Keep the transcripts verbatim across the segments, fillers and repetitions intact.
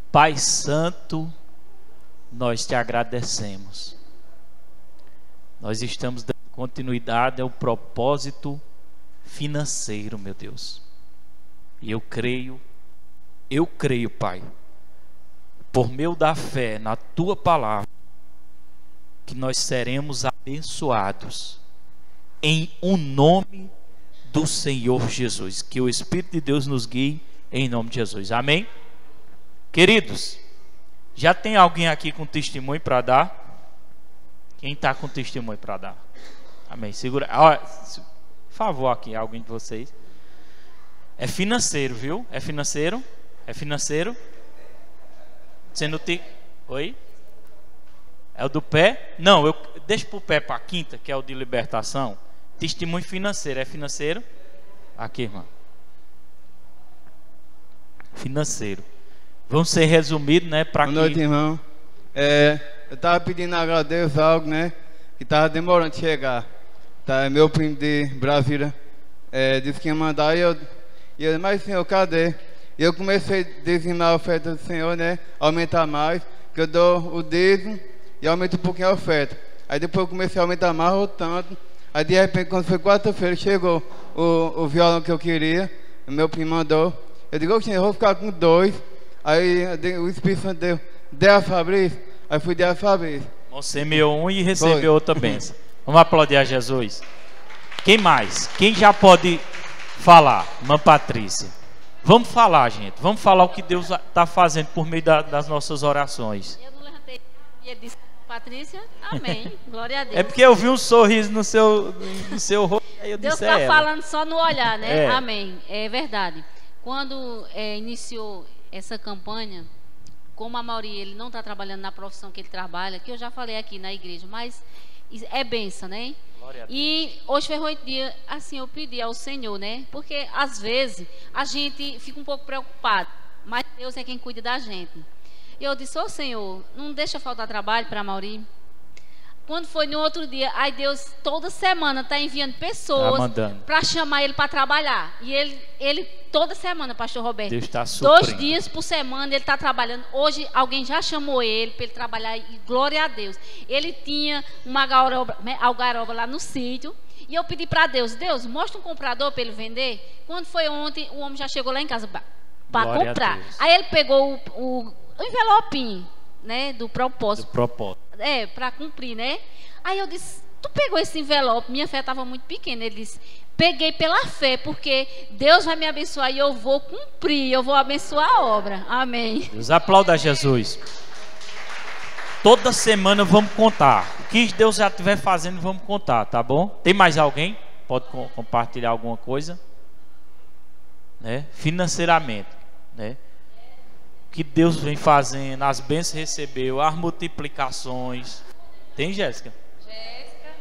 Pai Santo, nós te agradecemos. Nós estamos dando continuidade ao propósito financeiro, meu Deus. E eu creio, eu creio, Pai, por meio da fé na Tua palavra, que nós seremos abençoados em um nome do Senhor Jesus. Que o Espírito de Deus nos guie em nome de Jesus. Amém? Queridos, já tem alguém aqui com testemunho para dar? Quem está com testemunho para dar? Amém. Segura. Ó, por favor, aqui, alguém de vocês. É financeiro, viu? É financeiro? É financeiro? Você não tem. Oi? É o do pé? Não, eu deixo para o pé para a quinta, que é o de libertação. Testemunho financeiro. É financeiro? Aqui, irmão. Financeiro. Vamos ser resumidos, né? Para Boa noite, irmão. É, eu estava pedindo a Deus algo, né? Que estava demorando de chegar. Tá, meu primo de Brasília é, disse que ia mandar e eu, e eu, mas Senhor, cadê? E eu comecei a dizimar a oferta do Senhor, né? Aumentar mais, que eu dou o dízimo e aumento um pouquinho a oferta. Aí depois eu comecei a aumentar mais ou tanto. Aí de repente, quando foi quarta-feira, chegou o, o violão que eu queria. O meu primo mandou. Eu digo, oxe, eu vou ficar com dois. Aí o Espírito Santo deu, deu a Fabrício. Aí fui dar a Fabrício. Você semeou um e recebeu outra bênção. Vamos aplaudir a Jesus. Quem mais? Quem já pode falar? Irmã Patrícia. Vamos falar, gente. Vamos falar o que Deus está fazendo por meio da, das nossas orações. Eu não levantei e ele disse, Patrícia, amém. Glória a Deus. É porque eu vi um sorriso no seu, no seu rosto. Aí eu Deus disse, está é falando só no olhar, né? É. Amém. É verdade. Quando é, iniciou essa campanha, como a Mauri, ele não está trabalhando na profissão que ele trabalha, que eu já falei aqui na igreja, mas é bênção, né? E hoje foi oito dias, assim, eu pedi ao Senhor, né? Porque às vezes a gente fica um pouco preocupado, mas Deus é quem cuida da gente. E eu disse, ô Senhor, não deixa faltar trabalho para a Mauri. Quando foi no outro dia, aí Deus toda semana está enviando pessoas tá para chamar ele para trabalhar. E ele, ele toda semana, pastor Roberto, Deus tá suprindo. dois dias por semana ele está trabalhando. Hoje alguém já chamou ele para ele trabalhar e glória a Deus. Ele tinha uma algaroba, algaroba lá no sítio. E eu pedi para Deus, Deus, mostra um comprador para ele vender. Quando foi ontem, o homem já chegou lá em casa para comprar. Aí ele pegou o, o, o envelopinho, né, do propósito. Do propósito. É, para cumprir, né? Aí eu disse, tu pegou esse envelope? Minha fé estava muito pequena. Ele disse, peguei pela fé, porque Deus vai me abençoar e eu vou cumprir, eu vou abençoar a obra. Amém. Deus aplauda Jesus. Toda semana vamos contar. O que Deus já estiver fazendo, vamos contar, tá bom? Tem mais alguém? Pode co compartilhar alguma coisa? Né? Financeiramente, né? Que Deus vem fazendo, as bênçãos recebeu, as multiplicações. Tem, Jéssica? Jéssica.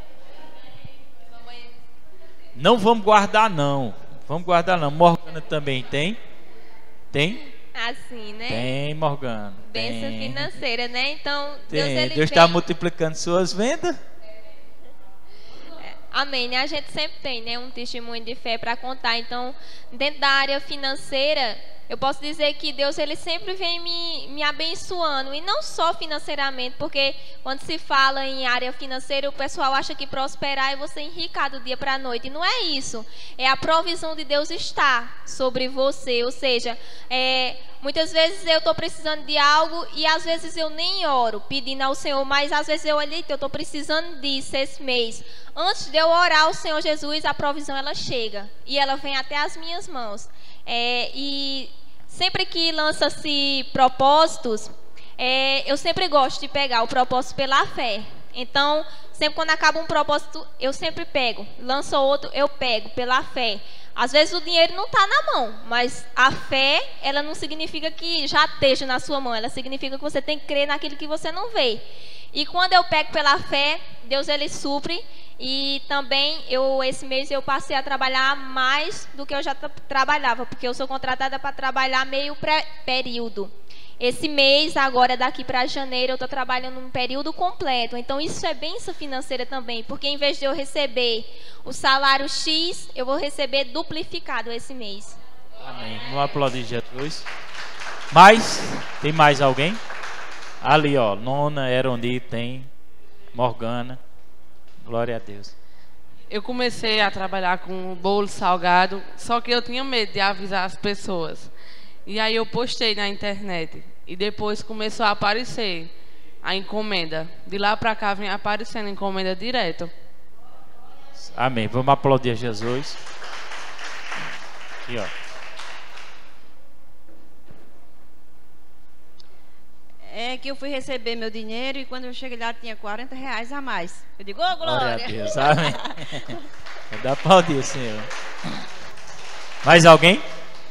Não vamos guardar, não. Vamos guardar, não. Morgana também tem? Tem? Assim, né? Tem, Morgana. Bênção tem. financeira, né? Então, Tem. Deus, ele Deus está vem... multiplicando suas vendas. Amém, né? A gente sempre tem, né, um testemunho de fé para contar. Então, dentro da área financeira, eu posso dizer que Deus, ele sempre vem me, me abençoando, e não só financeiramente, porque quando se fala em área financeira, o pessoal acha que prosperar é você enricar do dia para a noite, e não é isso. É a provisão de Deus estar sobre você, ou seja, é, muitas vezes eu estou precisando de algo e às vezes eu nem oro pedindo ao Senhor, mas às vezes eu olho, eu estou precisando disso esse mês. Antes de eu orar ao Senhor Jesus, a provisão ela chega e ela vem até as minhas mãos. É, e sempre que lança-se propósitos, é, eu sempre gosto de pegar o propósito pela fé. Então, sempre quando acaba um propósito, eu sempre pego. Lança outro, eu pego pela fé. Às vezes o dinheiro não está na mão, mas a fé, ela não significa que já esteja na sua mão. Ela significa que você tem que crer naquilo que você não vê. E quando eu pego pela fé, Deus, ele supre. E também, eu, esse mês, eu passei a trabalhar mais do que eu já tra trabalhava, porque eu sou contratada para trabalhar meio período. Esse mês, agora, daqui para janeiro, eu estou trabalhando um período completo. Então, isso é bênção financeira também, porque em vez de eu receber o salário X, eu vou receber duplificado esse mês. Amém. Vamos aplaudir Jesus. Mas, tem mais alguém? Ali, ó, Nona, Eroni, tem, Morgana. Glória a Deus. Eu comecei a trabalhar com bolo salgado, só que eu tinha medo de avisar as pessoas. E aí eu postei na internet. E depois começou a aparecer a encomenda. De lá pra cá vem aparecendo a encomenda direto. Amém. Vamos aplaudir a Jesus. Aqui, ó. É que eu fui receber meu dinheiro e quando eu cheguei lá tinha quarenta reais a mais. Eu digo, ô oh, Glória glória! a Deus. Amém. Vou dar aplaudir, Senhor. Mais alguém?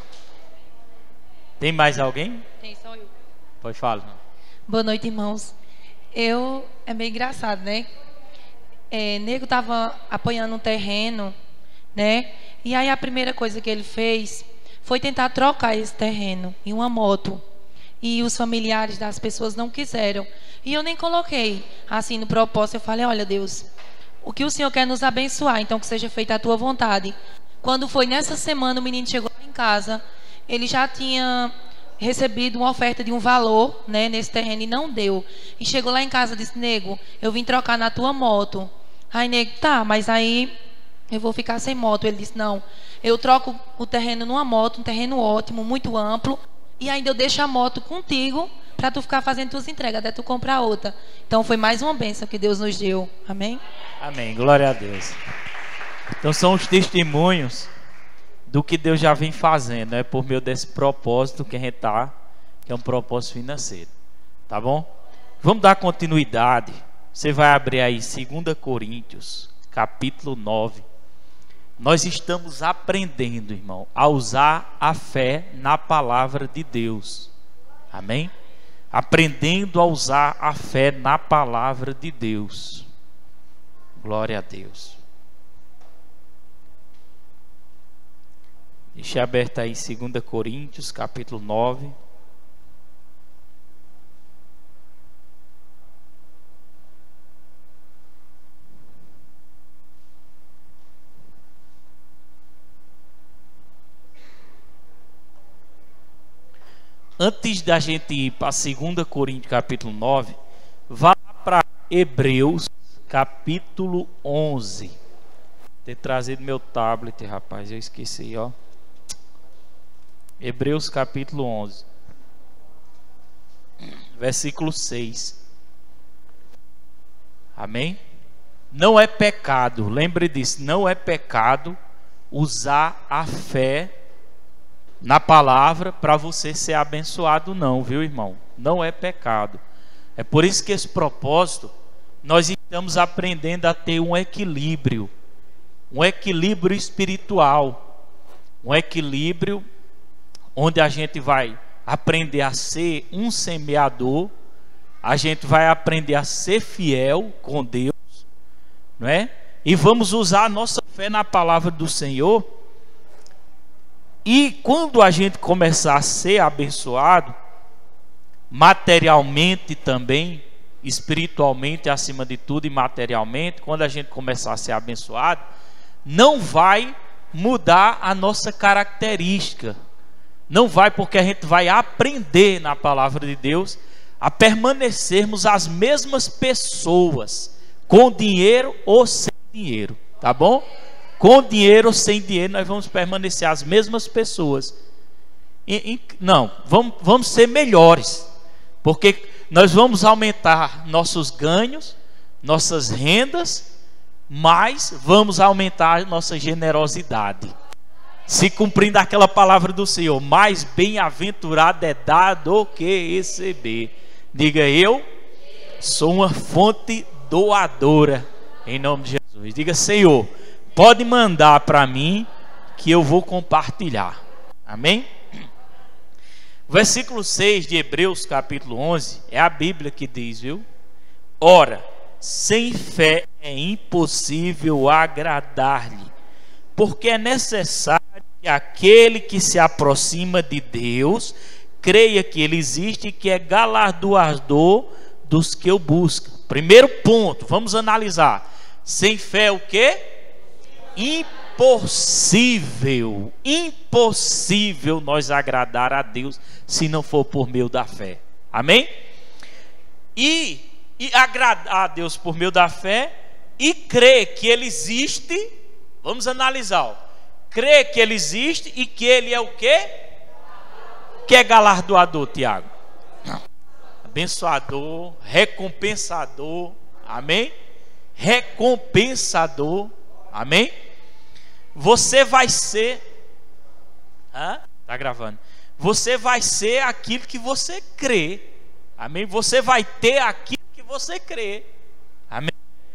Tem mais alguém? Tem, só eu. Pode falar. Boa noite, irmãos. Eu, é meio engraçado, né? É, nego tava apoiando um terreno, né? E aí a primeira coisa que ele fez foi tentar trocar esse terreno em uma moto. E os familiares das pessoas não quiseram. E eu nem coloquei assim no propósito. Eu falei, olha Deus, o que o Senhor quer nos abençoar, então que seja feita a tua vontade. Quando foi nessa semana, o menino chegou em casa, ele já tinha recebido uma oferta de um valor, né, nesse terreno e não deu. E chegou lá em casa e disse, nego, eu vim trocar na tua moto. Aí nego, tá, mas aí eu vou ficar sem moto. Ele disse, não, eu troco o terreno numa moto, um terreno ótimo, muito amplo. E ainda eu deixo a moto contigo para tu ficar fazendo tuas entregas, até tu comprar outra. Então foi mais uma bênção que Deus nos deu. Amém? Amém. Glória a Deus. Então são os testemunhos do que Deus já vem fazendo, né? Por meio desse propósito que a gente tá, que é um propósito financeiro. Tá bom? Vamos dar continuidade. Você vai abrir aí dois Coríntios, capítulo nove. Nós estamos aprendendo, irmão, a usar a fé na palavra de Deus. Amém? Aprendendo a usar a fé na palavra de Deus. Glória a Deus. Deixa aberto aí dois Coríntios, capítulo nove. Antes da gente ir para dois Coríntios capítulo nove, vá para Hebreus capítulo onze. Ter trazido meu tablet, rapaz, eu esqueci, ó. Hebreus capítulo onze, versículo seis. Amém? Não é pecado, lembre disso, não é pecado usar a fé na palavra para você ser abençoado, não, viu, irmão? Não é pecado. É por isso que esse propósito nós estamos aprendendo a ter um equilíbrio, um equilíbrio espiritual, um equilíbrio onde a gente vai aprender a ser um semeador, a gente vai aprender a ser fiel com Deus, não é? E vamos usar a nossa fé na palavra do Senhor. E quando a gente começar a ser abençoado, materialmente também, espiritualmente acima de tudo e materialmente, quando a gente começar a ser abençoado, não vai mudar a nossa característica. Não vai, porque a gente vai aprender na palavra de Deus a permanecermos as mesmas pessoas, com dinheiro ou sem dinheiro, tá bom? Com dinheiro ou sem dinheiro, nós vamos permanecer as mesmas pessoas. E, e, não, vamos, vamos ser melhores, porque nós vamos aumentar nossos ganhos, nossas rendas, mas vamos aumentar nossa generosidade. Se cumprindo aquela palavra do Senhor, mais bem-aventurado é dar do que receber. Diga, eu sou uma fonte doadora, em nome de Jesus. Diga, Senhor, pode mandar para mim que eu vou compartilhar. Amém? Versículo seis de Hebreus capítulo onze é a Bíblia que diz, viu? Ora, sem fé é impossível agradar-lhe, porque é necessário que aquele que se aproxima de Deus creia que Ele existe e que é galardoador dos que o buscam. Primeiro ponto, vamos analisar. Sem fé o quê? impossível, impossível nós agradar a Deus se não for por meio da fé. Amém? E, e agradar a Deus por meio da fé e crer que Ele existe. Vamos analisar. Ó. Crer que Ele existe e que Ele é o quê? Que é galardoador, Tiago. Abençoador, recompensador. Amém? Recompensador. Amém? Você vai ser. Hã? Tá gravando. Você vai ser aquilo que você crê. Amém? Você vai ter aquilo que você crê. Amém?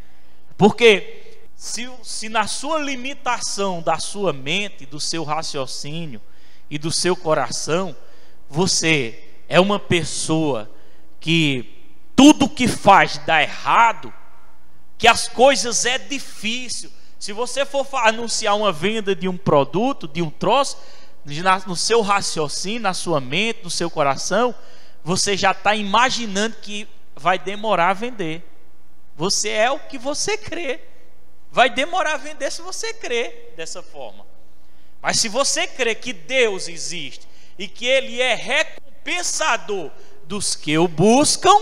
Porque se, se na sua limitação da sua mente, do seu raciocínio e do seu coração, você é uma pessoa que tudo que faz dá errado, que as coisas é difícil. Se você for anunciar uma venda de um produto, de um troço, no seu raciocínio, na sua mente, no seu coração, você já está imaginando que vai demorar a vender. Você é o que você crê. Vai demorar a vender se você crê dessa forma. Mas se você crê que Deus existe e que Ele é recompensador dos que o buscam,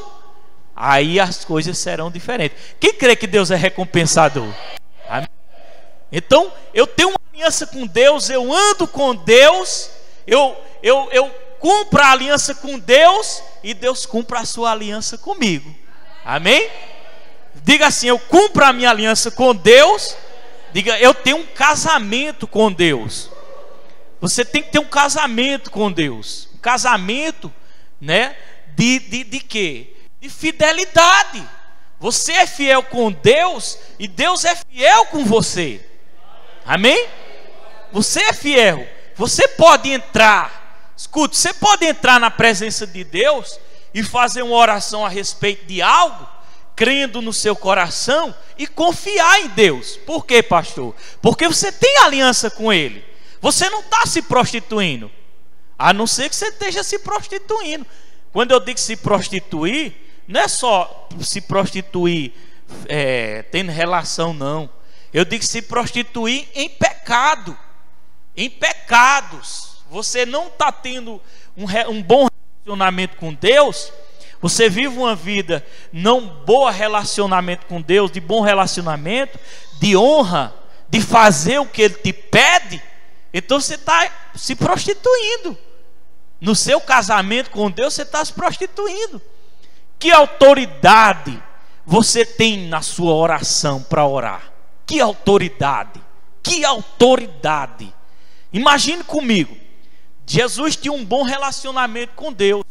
aí as coisas serão diferentes. Quem crê que Deus é recompensador? Amém? Então, eu tenho uma aliança com Deus, eu ando com Deus, eu, eu, eu cumpro a aliança com Deus e Deus cumpre a sua aliança comigo. Amém? Diga assim: eu cumpro a minha aliança com Deus. Diga: eu tenho um casamento com Deus. Você tem que ter um casamento com Deus. Um casamento, né? De, de, de quê? De fidelidade. Você é fiel com Deus e Deus é fiel com você. Amém? Você é fiel. Você pode entrar. Escute, você pode entrar na presença de Deus e fazer uma oração a respeito de algo, crendo no seu coração e confiar em Deus. Por quê, pastor? Porque você tem aliança com Ele. Você não está se prostituindo, a não ser que você esteja se prostituindo. Quando eu digo se prostituir, não é só se prostituir é, tendo relação, não. Eu digo se prostituir em pecado, em pecados. Você não está tendo um, um bom relacionamento com Deus. Você vive uma vida não boa relacionamento com Deus, de bom relacionamento, de honra, de fazer o que Ele te pede. Então você está se prostituindo. No seu casamento com Deus você está se prostituindo. Que autoridade você tem na sua oração para orar? Que autoridade? Que autoridade? Imagine comigo. Jesus tinha um bom relacionamento com Deus.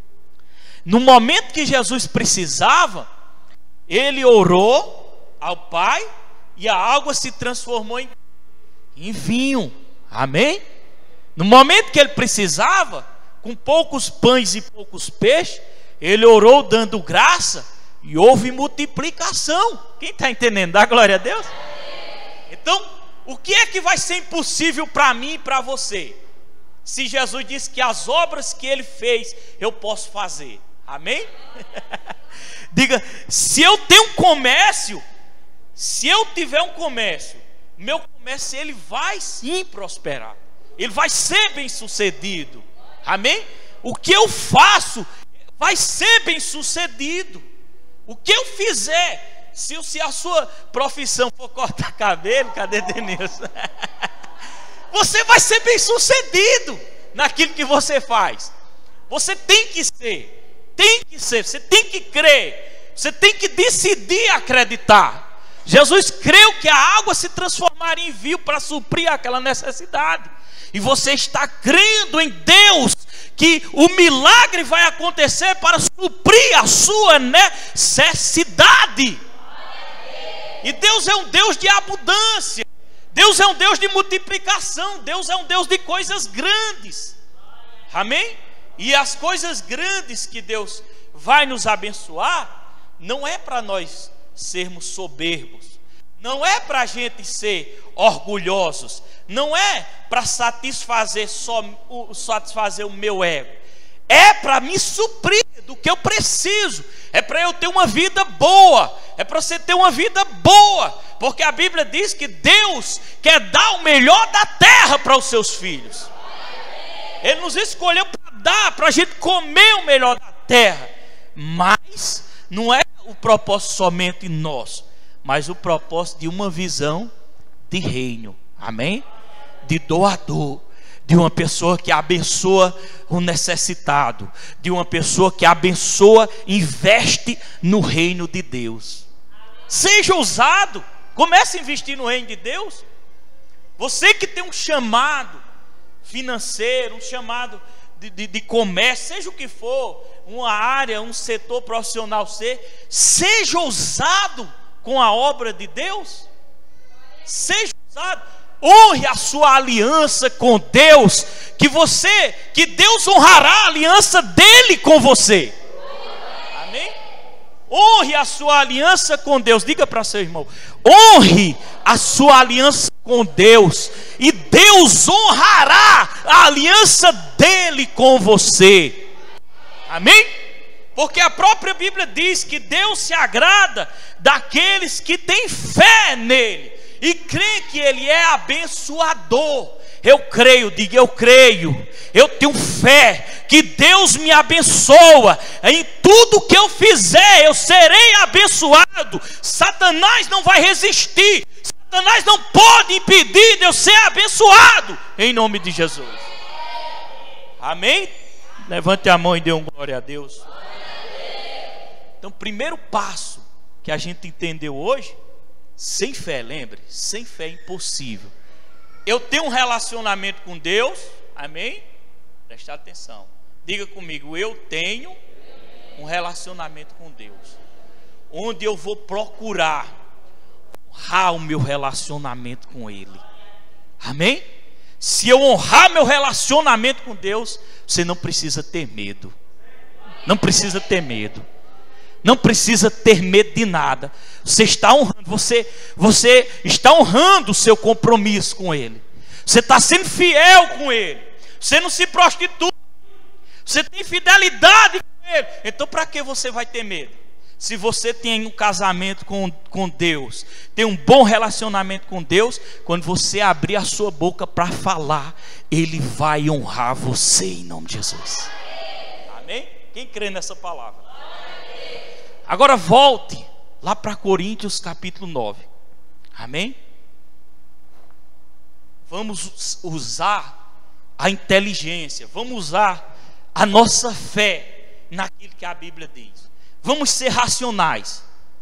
No momento que Jesus precisava, Ele orou ao Pai e a água se transformou em, em vinho. Amém? No momento que Ele precisava, com poucos pães e poucos peixes, Ele orou dando graça e houve multiplicação. Quem está entendendo? Dá glória a Deus? Então, o que é que vai ser impossível para mim e para você? Se Jesus disse que as obras que Ele fez, eu posso fazer. Amém? Diga: se eu tenho um comércio, se eu tiver um comércio, meu comércio ele vai sim prosperar, ele vai ser bem sucedido. Amém? O que eu faço vai ser bem sucedido. O que eu fizer, se, se a sua profissão for cortar cabelo, cadê Denilson? Você vai ser bem sucedido naquilo que você faz. Você tem que ser. Tem que ser, você tem que crer, você tem que decidir acreditar. Jesus creu que a água se transformaria em vinho para suprir aquela necessidade. E você está crendo em Deus que o milagre vai acontecer para suprir a sua necessidade. E Deus é um Deus de abundância. Deus é um Deus de multiplicação. Deus é um Deus de coisas grandes. Amém? E as coisas grandes que Deus vai nos abençoar, não é para nós sermos soberbos, não é para a gente ser orgulhosos, não é para satisfazer só satisfazer o meu ego, é para me suprir do que eu preciso, é para eu ter uma vida boa, é para você ter uma vida boa, porque a Bíblia diz que Deus quer dar o melhor da terra para os seus filhos. Ele nos escolheu para dar, para a gente comer o melhor da terra, mas não é o propósito somente nosso, mas o propósito de uma visão de reino, amém? De doador, de uma pessoa que abençoa o necessitado, de uma pessoa que abençoa, investe no reino de Deus. Seja ousado, comece a investir no reino de Deus. Você que tem um chamado financeiro, um chamado de, de, de comércio, seja o que for, uma área, um setor profissional, ser, seja ousado com a obra de Deus. Seja ousado, honre a sua aliança com Deus, que você, que Deus honrará a aliança dele com você. Amém? Honre a sua aliança com Deus. Diga para seu irmão: honre a sua aliança com Deus, e Deus honrará a aliança dele com você. Amém? Porque a própria Bíblia diz que Deus se agrada daqueles que têm fé nele e creem que ele é abençoador. Eu creio, diga eu creio, eu tenho fé que Deus me abençoa. Em tudo que eu fizer eu serei abençoado. Satanás não vai resistir, Satanás não pode impedir de eu ser abençoado, em nome de Jesus. Amém? Levante a mão e dê um glória a Deus. Então, primeiro passo que a gente entendeu hoje: sem fé, lembre, sem fé é impossível. Eu tenho um relacionamento com Deus, amém? Preste atenção, diga comigo: eu tenho um relacionamento com Deus, onde eu vou procurar honrar o meu relacionamento com Ele, amém? Se eu honrar meu relacionamento com Deus, você não precisa ter medo, não precisa ter medo. Não precisa ter medo de nada. Você está honrando, você, você está honrando o seu compromisso com Ele. Você está sendo fiel com Ele. Você não se prostitui. Você tem fidelidade com Ele. Então para que você vai ter medo? Se você tem um casamento com, com Deus, tem um bom relacionamento com Deus, quando você abrir a sua boca para falar, Ele vai honrar você em nome de Jesus. Amém? Quem crê nessa palavra? Agora volte lá para Coríntios capítulo nove. Amém? Vamos usar a inteligência, vamos usar a nossa fé naquilo que a Bíblia diz. Vamos ser racionais.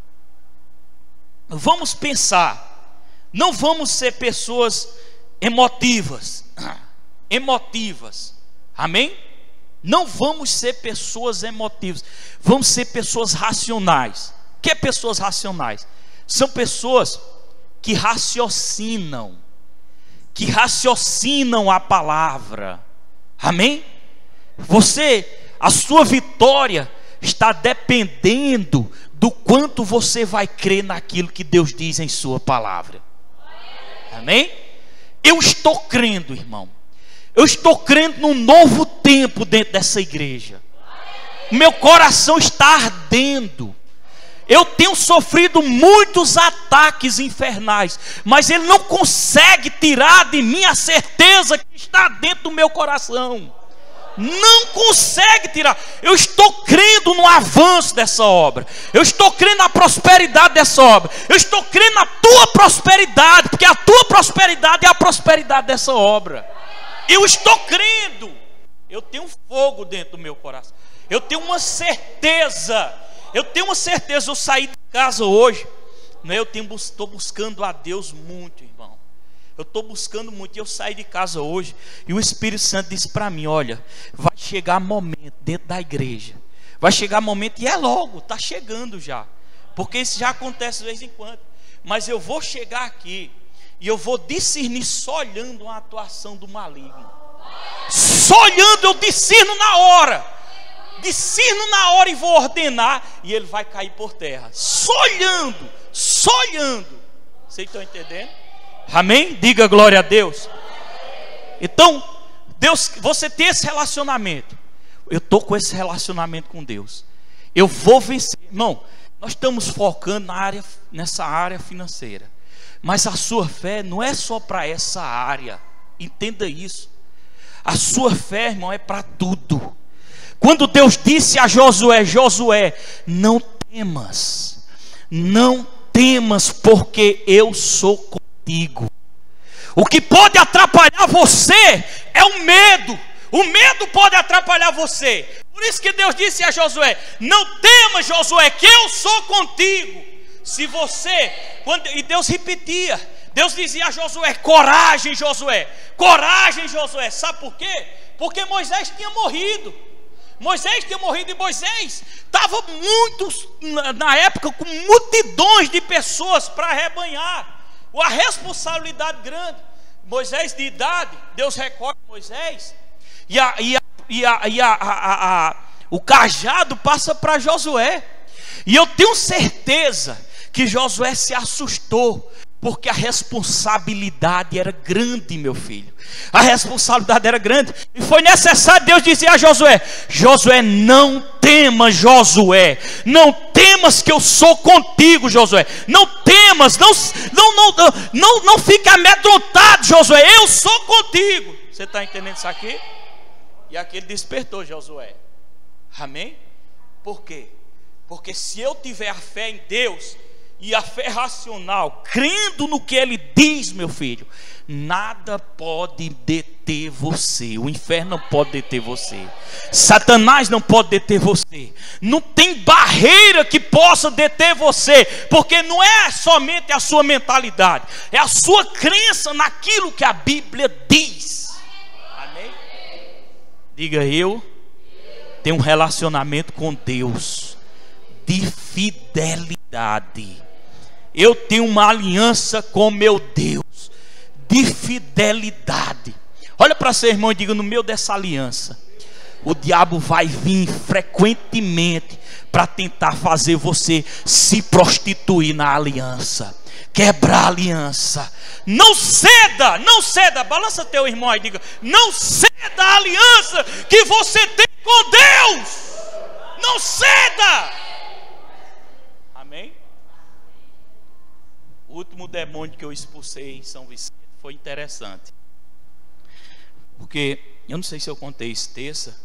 Vamos pensar. Não vamos ser pessoas emotivas. Emotivas. Amém? Não vamos ser pessoas emotivas, vamos ser pessoas racionais. O que é pessoas racionais? São pessoas que raciocinam, que raciocinam a palavra. Amém? Você, a sua vitória está dependendo do quanto você vai crer naquilo que Deus diz em sua palavra. Amém? Eu estou crendo, irmão. Eu estou crendo num novo tempo dentro dessa igreja. Meu coração está ardendo. Eu tenho sofrido muitos ataques infernais, mas ele não consegue tirar de mim a certeza que está dentro do meu coração. Não consegue tirar. Eu estou crendo no avanço dessa obra. Eu estou crendo na prosperidade dessa obra. Eu estou crendo na tua prosperidade, porque a tua prosperidade é a prosperidade dessa obra. Eu estou crendo. Eu tenho fogo dentro do meu coração. Eu tenho uma certeza. Eu tenho uma certeza. Eu saí de casa hoje, né? Eu tenho, estou buscando a Deus muito, irmão. Eu estou buscando muito. E eu saí de casa hoje e o Espírito Santo disse para mim: olha, vai chegar momento dentro da igreja. Vai chegar momento, e é logo, está chegando já. Porque isso já acontece de vez em quando. Mas eu vou chegar aqui e eu vou discernir só olhando uma atuação do maligno. Só olhando eu discerno na hora. Discerno na hora e vou ordenar, e ele vai cair por terra. Só olhando, só olhando. Vocês estão entendendo? Amém? Diga glória a Deus. Então, Deus, você tem esse relacionamento. Eu estou com esse relacionamento com Deus. Eu vou vencer. Irmão, nós estamos focando na área, nessa área financeira. Mas a sua fé não é só para essa área. Entenda isso. A sua fé, irmão, é para tudo. Quando Deus disse a Josué: Josué, não temas, não temas, porque eu sou contigo. O que pode atrapalhar você é o medo. O medo pode atrapalhar você. Por isso que Deus disse a Josué: não temas, Josué, que eu sou contigo. Se você, quando, e Deus repetia, Deus dizia a Josué: coragem, Josué, coragem, Josué. Sabe por quê? Porque Moisés tinha morrido. Moisés tinha morrido, e Moisés estava muitos, na época, com multidões de pessoas para arrebanhar. A responsabilidade grande. Moisés de idade, Deus recorre Moisés, e, a, e, a, e, a, e a, a, a, o cajado passa para Josué. E eu tenho certeza que Josué se assustou, porque a responsabilidade era grande, meu filho. A responsabilidade era grande, e foi necessário Deus dizer a Josué: Josué, não temas, Josué, não temas, que eu sou contigo, Josué. Não temas, não, não, não, não, não, não fique amedrontado, Josué, eu sou contigo. Você está entendendo isso aqui? E aqui ele despertou Josué. Amém? Por quê? Porque se eu tiver a fé em Deus e a fé racional, crendo no que Ele diz, meu filho, nada pode deter você. O inferno não pode deter você. Satanás não pode deter você. Não tem barreira que possa deter você, porque não é somente a sua mentalidade, é a sua crença naquilo que a Bíblia diz. Amém? Diga: eu tenho um relacionamento com Deus de fidelidade. Eu tenho uma aliança com meu Deus de fidelidade. Olha para seu irmão e diga: no meio dessa aliança, o diabo vai vir frequentemente para tentar fazer você se prostituir na aliança, quebrar a aliança. Não ceda, não ceda. Balança teu irmão e diga: não ceda a aliança que você tem com Deus. Não ceda. Amém? O último demônio que eu expulsei em São Vicente foi interessante, porque eu não sei se eu contei isso terça.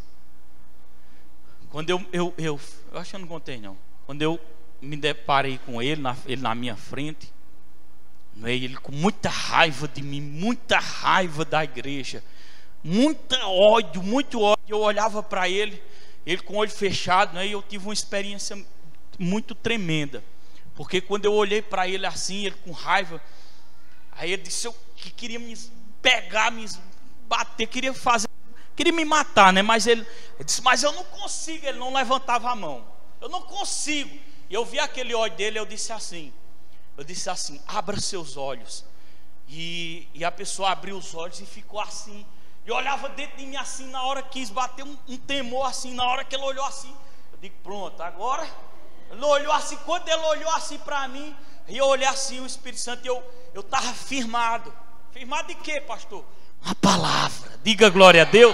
Quando eu, eu, eu, eu acho que eu não contei não. Quando eu me deparei com ele, na, ele na minha frente, ele com muita raiva de mim, muita raiva da igreja, muita ódio, muito ódio. Eu olhava para ele, ele com o olho fechado, né, e eu tive uma experiência muito tremenda. Porque quando eu olhei para ele assim, ele com raiva, aí ele disse eu, que queria me pegar, me bater, queria fazer, queria me matar, né? Mas ele, ele disse: mas eu não consigo. Ele não levantava a mão. Eu não consigo. E eu vi aquele olho dele, eu disse assim, eu disse assim: abra seus olhos. E, e a pessoa abriu os olhos e ficou assim. E olhava dentro de mim assim, na hora que quis bater um, um temor assim, na hora que ele olhou assim, eu digo: pronto, agora. Ele olhou assim, quando ele olhou assim para mim, e eu olhei assim, o Espírito Santo, eu eu estava firmado. Firmado de quê, pastor? Uma palavra. Diga glória a Deus.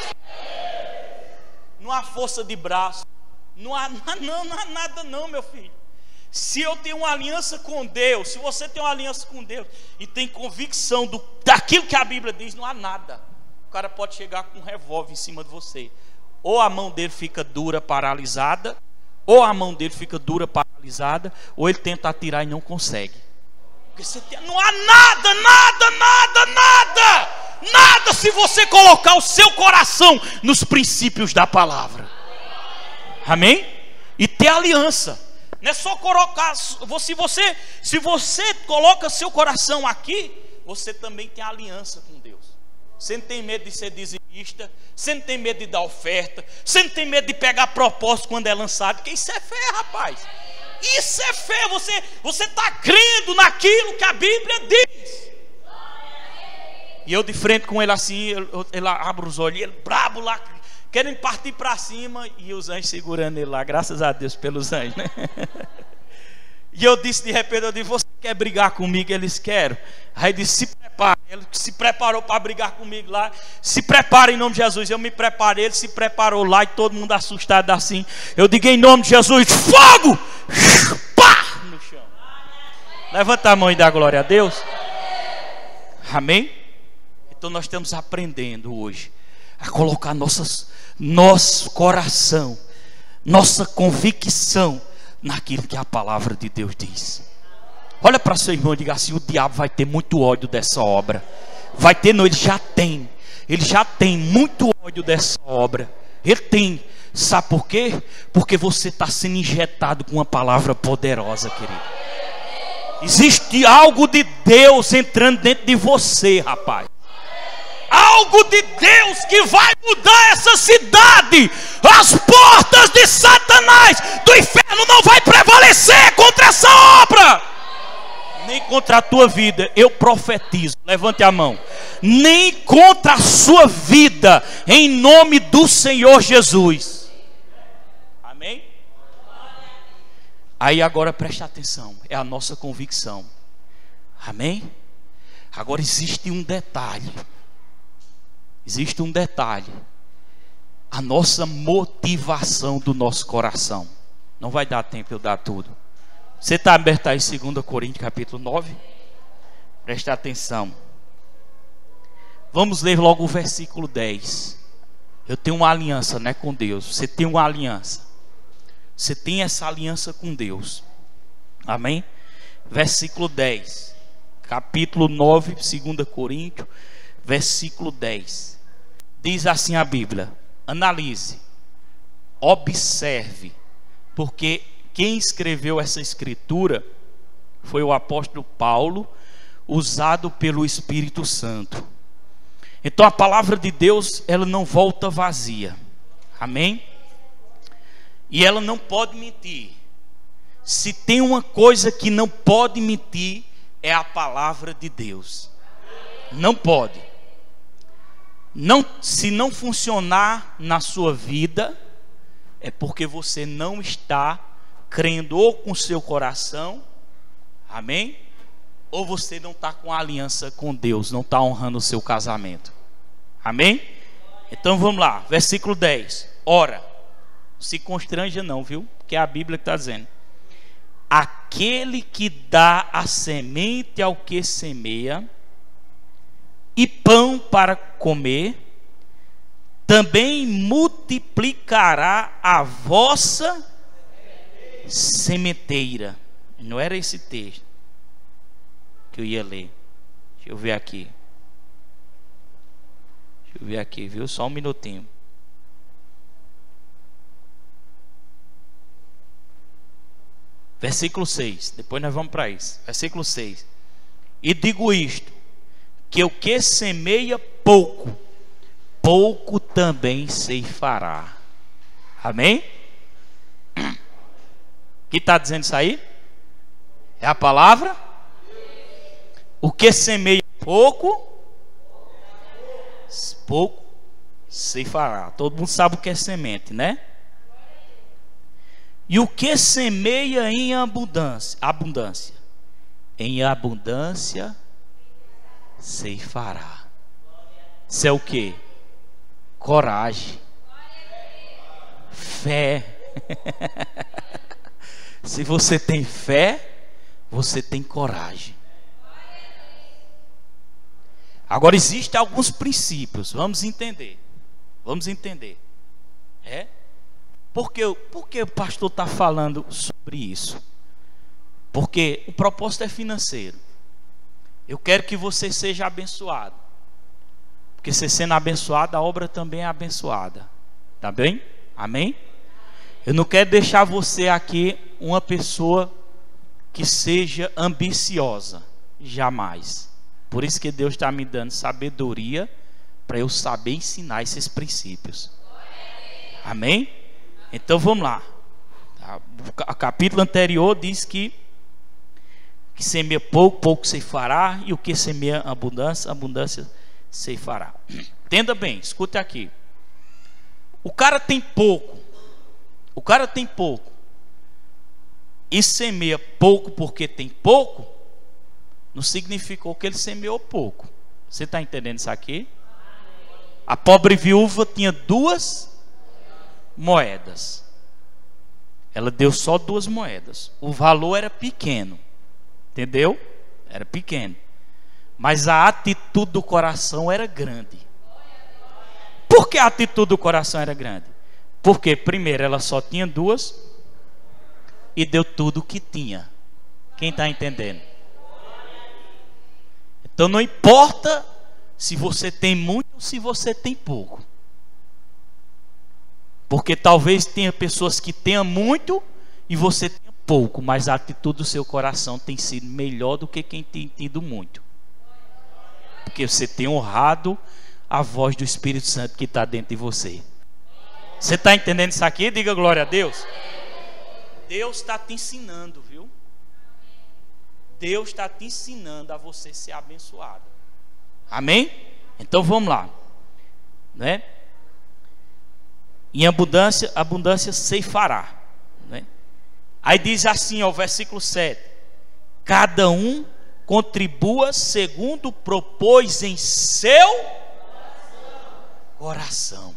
Não há força de braço, não há, não, não há nada não, meu filho. Se eu tenho uma aliança com Deus, se você tem uma aliança com Deus e tem convicção do, daquilo que a Bíblia diz, não há nada. O cara pode chegar com um revólver em cima de você, ou a mão dele fica dura, paralisada, ou a mão dele fica dura, paralisada, ou ele tenta atirar e não consegue. Porque você tem, não há nada, nada, nada, nada, nada se você colocar o seu coração nos princípios da palavra. Amém? E ter aliança. Não é só colocar, se você, se você coloca seu coração aqui, você também tem aliança com Deus. Você não tem medo de ser dizimista, você não tem medo de dar oferta, você não tem medo de pegar propósito quando é lançado, porque isso é fé, rapaz. Isso é fé, você você está crendo naquilo que a Bíblia diz. E eu de frente com ele assim, ele, ele abre os olhos, ele brabo lá, querendo partir para cima, e os anjos segurando ele lá, graças a Deus pelos anjos, né? E eu disse de repente, eu disse: você quer brigar comigo? Eles querem. Aí ele disse: se prepare, Ele se preparou para brigar comigo lá. Se prepara em nome de Jesus. Eu me preparei, ele se preparou lá e todo mundo assustado assim. Eu digo em nome de Jesus: fogo! Pá! No chão. Levanta a mão e dá glória a Deus. Amém? Então nós estamos aprendendo hoje a colocar nossas, nosso coração, nossa convicção naquilo que a palavra de Deus diz. Olha para seu irmão e diga assim: o diabo vai ter muito ódio dessa obra. Vai ter, não, ele já tem. Ele já tem muito ódio dessa obra. Ele tem. Sabe por quê? Porque você está sendo injetado com uma palavra poderosa, querido. Existe algo de Deus entrando dentro de você, rapaz. Algo de Deus que vai mudar essa cidade. As portas de Satanás, do inferno, não vai prevalecer contra essa obra. Nem contra a tua vida. Eu profetizo, levante a mão. Nem contra a sua vida, em nome do Senhor Jesus. Amém? Aí agora preste atenção. É a nossa convicção. Amém? Agora existe um detalhe. Existe um detalhe. A nossa motivação do nosso coração. Não vai dar tempo eu dar tudo. Você está aberto aí em dois Coríntios capítulo nove? Presta atenção. Vamos ler logo o versículo dez. Eu tenho uma aliança, né, com Deus. Você tem uma aliança. Você tem essa aliança com Deus. Amém? Versículo dez. Capítulo nove, dois Coríntios, versículo dez. Diz assim a Bíblia: analise, observe, porque quem escreveu essa escritura foi o apóstolo Paulo, usado pelo Espírito Santo. Então a palavra de Deus, ela não volta vazia. Amém? E ela não pode mentir. Se tem uma coisa que não pode mentir, é a palavra de Deus. Não pode. Não, se não funcionar na sua vida, é porque você não está crendo ou com seu coração, amém? Ou você não está com a aliança com Deus, não está honrando o seu casamento, amém? Então vamos lá, versículo dez. Ora, se constranja não, viu? Que é a Bíblia que está dizendo: aquele que dá a semente ao que semeia e pão para comer, também multiplicará a vossa sementeira. Não era esse texto que eu ia ler. Deixa eu ver aqui. Deixa eu ver aqui, viu? Só um minutinho. Versículo seis. Depois nós vamos para isso. Versículo seis. E digo isto, que o que semeia pouco, pouco também ceifará. Amém? Que está dizendo isso aí? É a palavra? O que semeia pouco, pouco ceifará. Todo mundo sabe o que é semente, né? E o que semeia em abundância, abundância, em abundância ceifará. Isso é o que? Coragem, fé. Se você tem fé, você tem coragem. Agora existem alguns princípios. Vamos entender. Vamos entender. É? Por que, por que o pastor está falando sobre isso? Porque o propósito é financeiro. Eu quero que você seja abençoado. Porque você sendo abençoado, a obra também é abençoada. Tá bem? Amém? Eu não quero deixar você aqui uma pessoa que seja ambiciosa. Jamais. Por isso que Deus está me dando sabedoria para eu saber ensinar esses princípios. Amém? Então vamos lá. O capítulo anterior diz que que semeia pouco, pouco ceifará, e o que semeia abundância, abundância ceifará. Entenda bem, escute aqui. O cara tem pouco. O cara tem pouco. E semeia pouco porque tem pouco, não significou que ele semeou pouco. Você está entendendo isso aqui? A pobre viúva tinha duas moedas. Ela deu só duas moedas. O valor era pequeno. Entendeu? Era pequeno. Mas a atitude do coração era grande. Por que a atitude do coração era grande? Porque, primeiro, ela só tinha duas e deu tudo o que tinha. Quem está entendendo? Então não importa se você tem muito ou se você tem pouco. Porque talvez tenha pessoas que tenham muito e você tenha pouco, mas a atitude do seu coração tem sido melhor do que quem tem tido muito. Porque você tem honrado a voz do Espírito Santo que está dentro de você. Você está entendendo isso aqui? Diga glória a Deus. Deus está te ensinando, viu? Deus está te ensinando a você ser abençoado. Amém? Então vamos lá, né? Em abundância, abundância ceifará, né? Aí diz assim, ó, o versículo sete: cada um contribua segundo propôs em seu coração.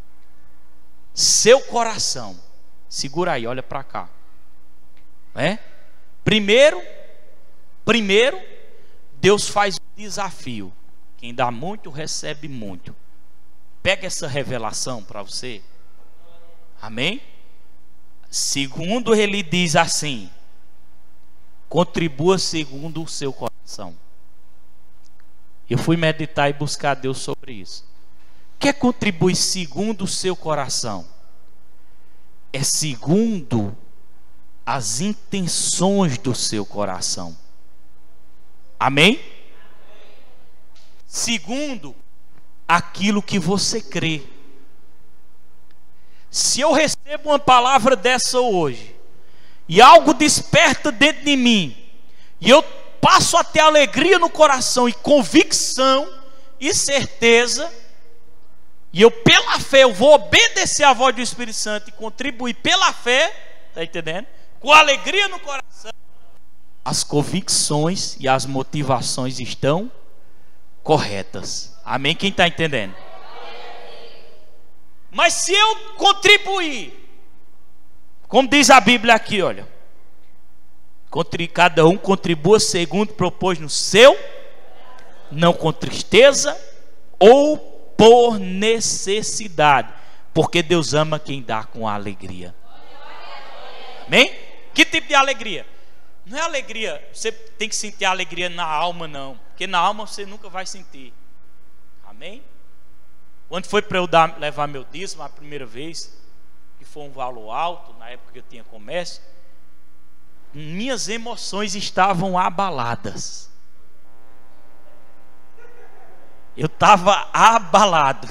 Seu coração. Segura aí, olha para cá, né? Primeiro, primeiro, Deus faz um desafio. Quem dá muito, recebe muito. Pega essa revelação para você. Amém? Segundo, ele diz assim: contribua segundo o seu coração. Eu fui meditar e buscar Deus sobre isso. O que é contribuir segundo o seu coração? É segundo as intenções do seu coração. Amém? Segundo aquilo que você crê. Se eu recebo uma palavra dessa hoje e algo desperta dentro de mim e eu passo a ter alegria no coração e convicção e certeza, e eu pela fé eu vou obedecer à voz do Espírito Santo e contribuir pela fé, está entendendo? Com alegria no coração, as convicções e as motivações estão corretas. Amém? Quem está entendendo? Mas se eu contribuir, como diz a Bíblia aqui, olha, cada um contribua segundo propôs no seu, não com tristeza ou por necessidade, porque Deus ama quem dá com alegria. Amém? Que tipo de alegria? Não é alegria, você tem que sentir alegria na alma, não, porque na alma você nunca vai sentir. Amém? Quando foi para eu dar, levar meu dízimo a primeira vez, que foi um valor alto, na época que eu tinha comércio, minhas emoções estavam abaladas. Eu estava abalado.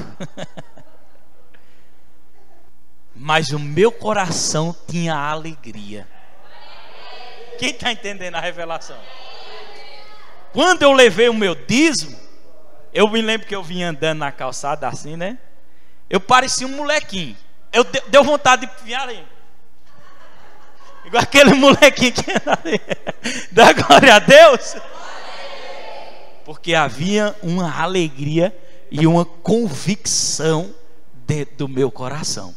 Mas o meu coração tinha alegria. Quem está entendendo a revelação? Quando eu levei o meu dízimo, eu me lembro que eu vinha andando na calçada assim, né? Eu parecia um molequinho. Eu de, deu vontade de vir ali. Igual aquele molequinho que ali. Dá glória a Deus. Porque havia uma alegria e uma convicção dentro do meu coração.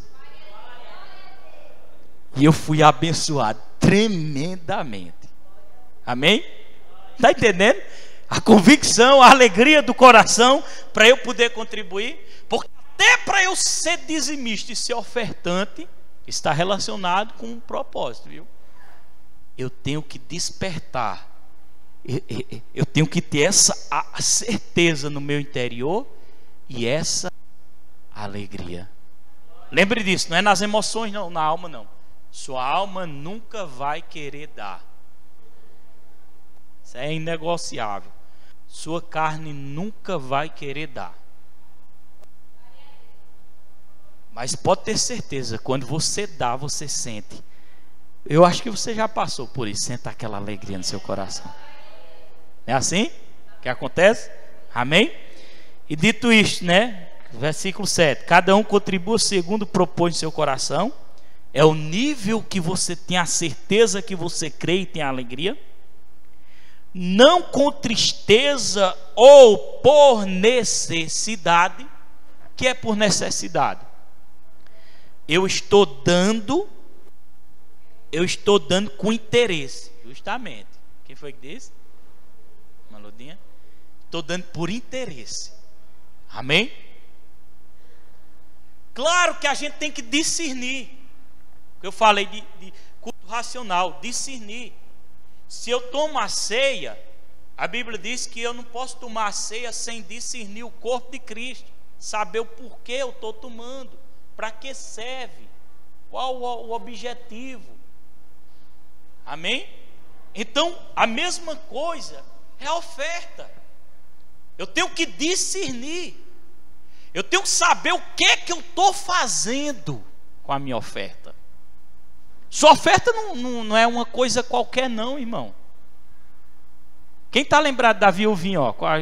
E eu fui abençoado tremendamente. Amém? Está entendendo? A convicção, a alegria do coração para eu poder contribuir. Porque até para eu ser dizimista e ser ofertante está relacionado com um propósito, viu? Eu tenho que despertar, eu, eu, eu tenho que ter essa a certeza no meu interior e essa alegria. Lembre disso, não é nas emoções não, na alma não. Sua alma nunca vai querer dar. Isso é inegociável. Sua carne nunca vai querer dar. Mas pode ter certeza, quando você dá, você sente. Eu acho que você já passou por isso, senta aquela alegria no seu coração. É assim que acontece? Amém? E dito isto, né? Versículo sete: cada um contribua segundo propõe em seu coração. É o nível que você tem a certeza que você crê e tem a alegria. Não com tristeza ou por necessidade. O que é por necessidade? Eu estou dando, eu estou dando com interesse, justamente. Quem foi que disse? Maludinha? Estou dando por interesse. Amém? Claro que a gente tem que discernir. Eu falei de, de culto racional, discernir. Se eu tomo a ceia, a Bíblia diz que eu não posso tomar a ceia sem discernir o corpo de Cristo, saber o porquê eu estou tomando, para que serve, qual o, o objetivo. Amém? Então, a mesma coisa é a oferta. Eu tenho que discernir. Eu tenho que saber o que é que eu estou fazendo com a minha oferta. Sua oferta não, não, não é uma coisa qualquer não, irmão. Quem está lembrado da viuvinha, ó, com a...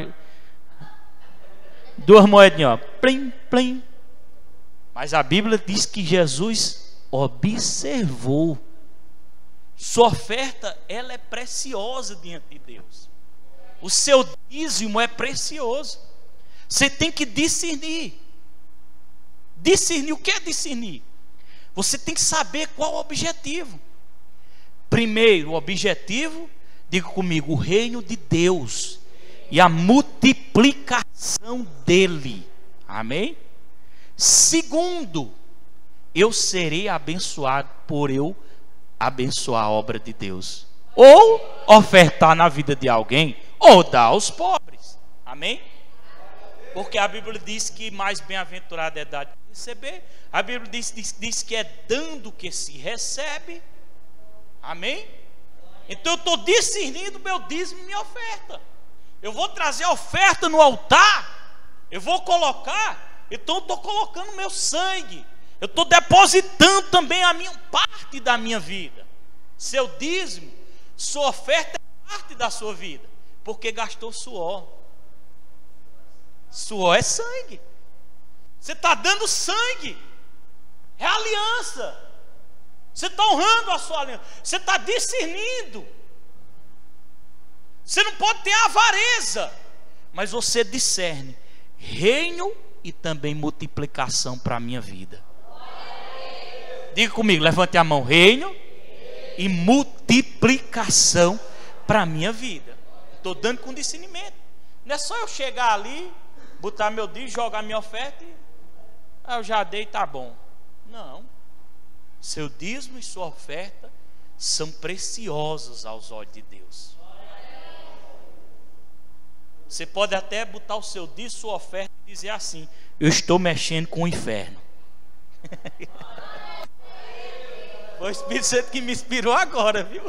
duas moedinhas, ó, plim, plim. Mas a Bíblia diz que Jesus observou. Sua oferta, ela é preciosa diante de Deus. O seu dízimo é precioso. Você tem que discernir. Discernir, o que é discernir? Você tem que saber qual o objetivo. Primeiro, o objetivo, diga comigo, o reino de Deus e a multiplicação dele. Amém? Segundo, eu serei abençoado por eu abençoar a obra de Deus. Ou ofertar na vida de alguém, ou dar aos pobres. Amém? Porque a Bíblia diz que mais bem-aventurado é dar do que receber. A Bíblia diz, diz, diz que é dando que se recebe. Amém? Então eu estou discernindo meu dízimo e minha oferta. Eu vou trazer a oferta no altar. Eu vou colocar. Então eu estou colocando meu sangue. Eu estou depositando também a minha parte da minha vida. Seu dízimo, sua oferta é parte da sua vida. Porque gastou suor. Suor é sangue. Você está dando sangue. É aliança. Você está honrando a sua aliança. Você está discernindo. Você não pode ter avareza, mas você discerne reino e também multiplicação para a minha vida. Diga comigo, levante a mão. Reino e multiplicação para a minha vida. Estou dando com discernimento. Não é só eu chegar ali, botar meu dízimo, jogar minha oferta e ah, eu já dei, tá bom. Não. Seu dízimo e sua oferta são preciosos aos olhos de Deus. Você pode até botar o seu dízimo, sua oferta e dizer assim: eu estou mexendo com o inferno. Foi o Espírito Santo que me inspirou agora, viu?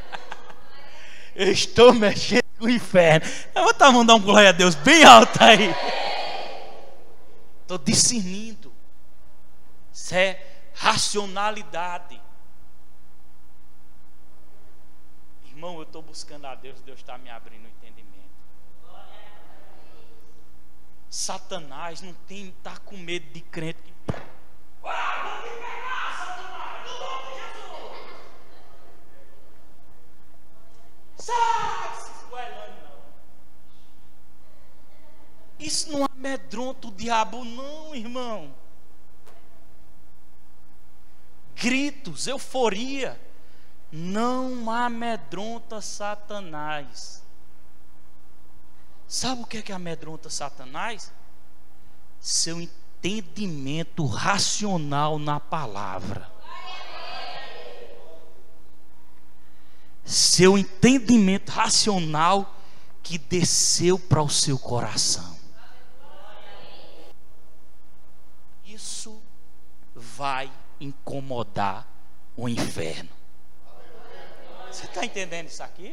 Eu estou mexendo com o inferno. Eu vou estar mandando um glória a Deus bem alto aí. Estou discernindo. Isso é racionalidade. Irmão, eu estou buscando a Deus. Deus está me abrindo o entendimento. Satanás não tem, está com medo de crente que... Ah, vou te pegar, Satanás, no nome de Jesus. Sai, se esgoelando, não. Isso não amedronta o diabo, não, irmão. Gritos, euforia, não amedronta Satanás. Sabe o que é que amedronta Satanás? Seu entendimento racional na palavra. Seu entendimento racional que desceu para o seu coração. Isso vai incomodar o inferno. Você está entendendo isso aqui?